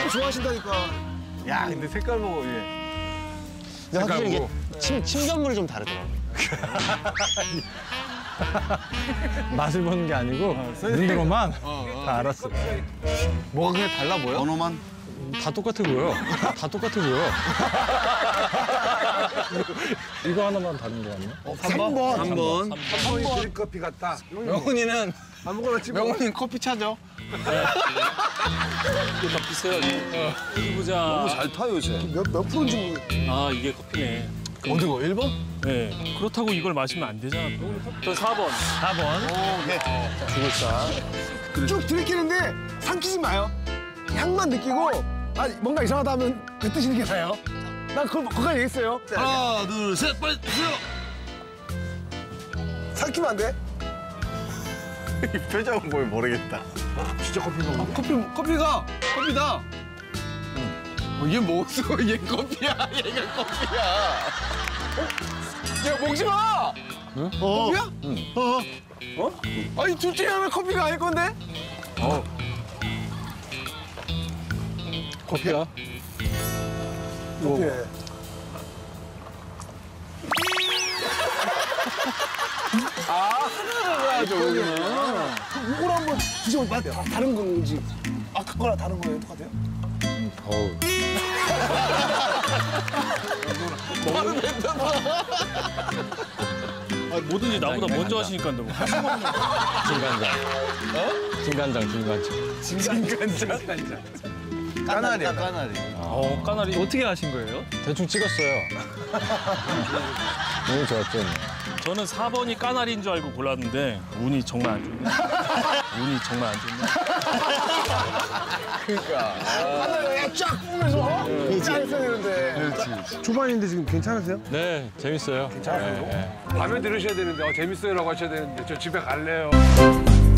좋아하신다니까. 야, 근데 색깔 보고 이게. 근데 확실히 이게 침전물이 좀 다르더라고요. 맛을 보는 게 아니고 눈으로만 다 알았어. 뭐가 그냥 달라 보여? 번호만. 다 똑같아 보여. 다 똑같아 보여. 이거 하나만 다른 거 같네. 3번. 3번이 드립커피 같다. 명훈이는 아무거나 찍어. 명훈이는 커피 차죠? 이게 다 비싸요. 어디 보자. 너무 잘 타요, 요새. 몇 프로인지 모르겠어. 아, 이게 커피네. 어디 거? 1번? 네. 그렇다고 이걸 마시면 안 되잖아. 전 4번. 4번. 죽을사. 쭉 들이키는데 삼키지 마요. 향만 느끼고 뭔가 이상하다 하면 뱉으시는 게 나아요. 난 그걸 얘기했어요. 하나, 둘, 셋, 빨리 드세요. 삼키면 안 돼. 표정은 뭘 모르겠다. 진짜 커피 먹어. 커피다. 이게 뭐였어? 얘 커피야. 얘가 커피야. 야, 먹지 마. 커피야? 아니, 둘 중에 하나 커피가 아닐 건데? 커피야? 커피. 이걸 한번 드셔보세요. 다른 건지. 아까 거랑 다른 거예요? 똑같아요? 어우. 뭐든지 나보다 먼저 하시니까 너무 할 수가 없네. 진간장. 까나리야, 까나리. 까나리. 어떻게 하신 거예요? 대충 찍었어요. 너무 좋았죠. 저는 4번이 까나리인 줄 알고 골랐는데 운이 정말 안 좋네. 운이 정말 안 좋네. 하나에 쫙 뿌면서 짠 했어야 되는데. 초반인데 지금 괜찮으세요? 네, 재밌어요. 괜찮아요? 네. 밤에 들으셔야 되는데 재밌어요라고 하셔야 되는데 저 집에 갈래요.